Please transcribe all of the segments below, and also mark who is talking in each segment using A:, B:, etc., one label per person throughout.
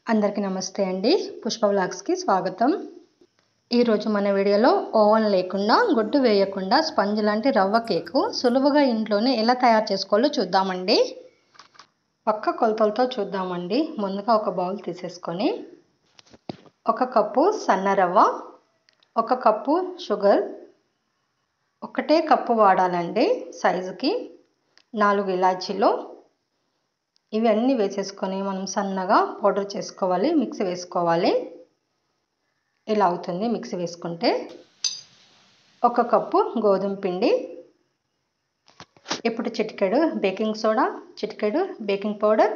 A: అందరికీ నమస్తే అండి. పుష్ప వ్లాగ్స్కి స్వాగతం. ఈరోజు మన వీడియోలో ఓవెన్ లేకుండా గుడ్డు వేయకుండా స్పంజ్ లాంటి రవ్వ కేకు సులువుగా ఇంట్లోనే ఎలా తయారు చేసుకోవాలో చూద్దామండి. పక్క కొలతలతో చూద్దామండి. ముందుగా ఒక బౌల్ తీసేసుకొని 1 కప్పు సన్న రవ్వ, 1 కప్పు షుగర్, ఒకటే కప్పు వాడాలండి సైజుకి, 4 ఇలాచీలు ఇవన్నీ వేసేసుకొని మనం సన్నగా పౌడర్ చేసుకోవాలి, మిక్సీ వేసుకోవాలి. ఇలా అవుతుంది మిక్సీ వేసుకుంటే. 1 కప్పు గోధుమ పిండి, ఇప్పుడు చిటికెడు బేకింగ్ సోడా, చిటికెడు బేకింగ్ పౌడర్,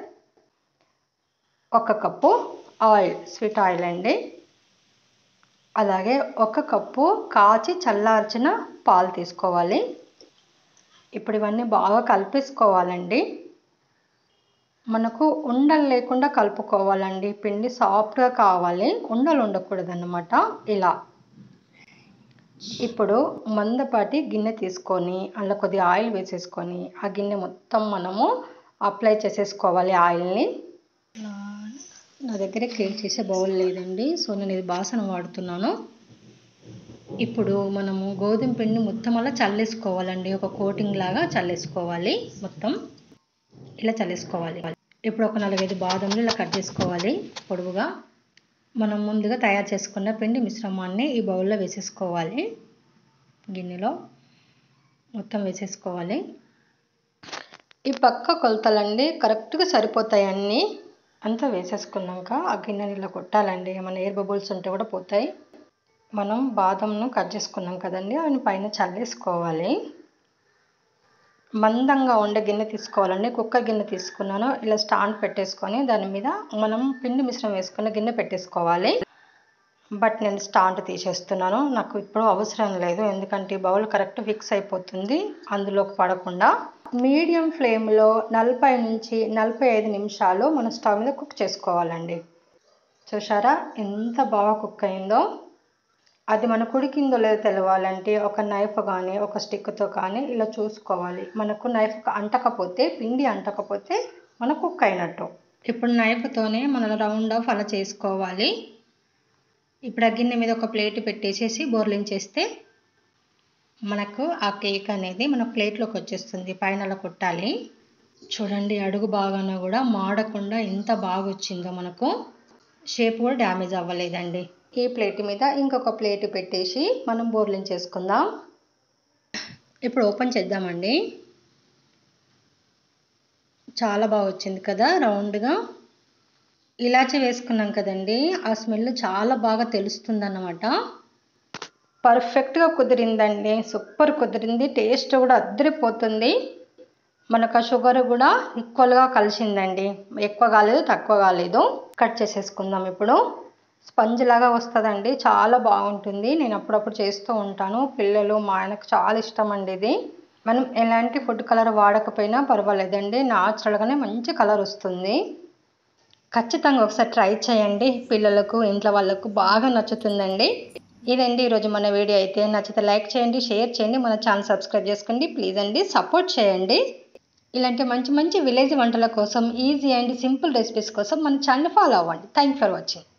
A: 1 కప్పు ఆయిల్, స్వీట్ ఆయిల్ అండి. అలాగే 1 కప్పు కాచి చల్లార్చిన పాలు తీసుకోవాలి. ఇప్పుడు ఇవన్నీ బాగా కలిపేసుకోవాలండి. మనకు ఉండలు లేకుండా కలుపుకోవాలండి. పిండి సాఫ్ట్గా కావాలి, ఉండలు ఉండకూడదు అన్నమాట. ఇలా ఇప్పుడు మందపాటి గిన్నె తీసుకొని అందులో కొద్దిగా ఆయిల్ వేసేసుకొని ఆ గిన్నె మొత్తం మనము అప్లై చేసేసుకోవాలి ఆయిల్ని. నా దగ్గర క్లీన్ చేసే బౌల్ లేదండి, సో నేను ఇది బాసన వాడుతున్నాను. ఇప్పుడు మనము గోధుమ పిండి మొత్తం అలా చల్లేసుకోవాలండి. ఒక కోటింగ్ లాగా చల్లేసుకోవాలి, మొత్తం ఇలా చల్లేసుకోవాలి. ఇప్పుడు ఒక 4-5 బాదంలు ఇలా కట్ చేసుకోవాలి పొడవుగా. మనం ముందుగా తయారు చేసుకున్న పిండి మిశ్రమాన్ని ఈ బౌల్లో వేసేసుకోవాలి. గిన్నెలో మొత్తం వేసేసుకోవాలి. ఈ పక్క కొలతలండి కరెక్ట్గా సరిపోతాయి అన్నీ. అంతా వేసేసుకున్నాక ఆ గిన్నెని ఇలా కొట్టాలండి. ఏమైనా ఎయిర్ బబుల్స్ ఉంటే కూడా పోతాయి. మనం బాదంను కట్ చేసుకున్నాం కదండి, అవి పైన చల్లేసుకోవాలి. మందంగా ఉండే గిన్నె తీసుకోవాలండి. కుక్కర్ గిన్నె తీసుకున్నాను. ఇలా స్టాండ్ పెట్టేసుకొని దాని మీద మనం పిండి మిశ్రమం వేసుకున్న గిన్నె పెట్టేసుకోవాలి. బట్ నేను స్టాండ్ తీసేస్తున్నాను, నాకు ఇప్పుడు అవసరం లేదు. ఎందుకంటే ఈ బౌల్ కరెక్ట్ ఫిక్స్ అయిపోతుంది అందులోకి పడకుండా. మీడియం ఫ్లేమ్లో 40 నుంచి 45 నిమిషాలు మన స్టవ్ మీద కుక్ చేసుకోవాలండి. చూసారా ఎంత బాగా కుక్ అయిందో. అది మనకు ఉడికిందో లేదో తెలవాలంటే ఒక నైఫ్ కానీ ఒక స్టిక్తో కానీ ఇలా చూసుకోవాలి. మనకు నైఫ్ అంటకపోతే, పిండి అంటకపోతే మనకు కుక్ అయినట్టు. ఇప్పుడు నైఫ్తోనే మనం రౌండ్ ఆఫ్ అలా చేసుకోవాలి. ఇప్పుడు ఆ గిన్నె మీద ఒక ప్లేట్ పెట్టేసేసి బోర్లించేస్తే మనకు ఆ కేక్ అనేది మన ప్లేట్లోకి వచ్చేస్తుంది. పైన అలా కొట్టాలి. చూడండి అడుగు బాగాన కూడా మాడకుండా ఎంత బాగా వచ్చిందో. మనకు షేప్ కూడా డ్యామేజ్ అవ్వలేదండి. ఈ ప్లేట్ మీద ఇంకొక ప్లేట్ పెట్టేసి మనం బోర్లించేసుకుందాం. ఇప్పుడు ఓపెన్ చేద్దామండి. చాలా బాగా వచ్చింది కదా రౌండ్గా. ఇలాచీ వేసుకున్నాం కదండి, ఆ స్మెల్ చాలా బాగా తెలుస్తుంది అన్నమాట. పర్ఫెక్ట్గా కుదిరిందండి, సూపర్ కుదిరింది. టేస్ట్ కూడా అద్దరిపోతుంది. మనకు ఆ షుగర్ కూడా ఈక్వల్గా కలిసిందండి. ఎక్కువ కాలేదు, తక్కువ కాలేదు. కట్ చేసేసుకుందాం. ఇప్పుడు స్పంజ్ లాగా వస్తుందండి, చాలా బాగుంటుంది. నేను అప్పుడప్పుడు చేస్తూ ఉంటాను. పిల్లలు మా ఆయనకు చాలా ఇష్టం అండి ఇది. మనం ఎలాంటి ఫుడ్ కలర్ వాడకపోయినా పర్వాలేదండి, న్యాచురల్గానే మంచి కలర్ వస్తుంది. ఖచ్చితంగా ఒకసారి ట్రై చేయండి. పిల్లలకు ఇంట్లో వాళ్ళకు బాగా నచ్చుతుందండి. ఇదండి ఈరోజు మన వీడియో. అయితే నచ్చితే లైక్ చేయండి, షేర్ చేయండి, మన ఛానల్ సబ్స్క్రైబ్ చేసుకోండి ప్లీజ్ అండి, సపోర్ట్ చేయండి. ఇలాంటి మంచి మంచి విలేజ్ వంటల కోసం, ఈజీ అండ్ సింపుల్ రెసిపీస్ కోసం మన ఛానల్ ఫాలో అవ్వండి. Thank for watching.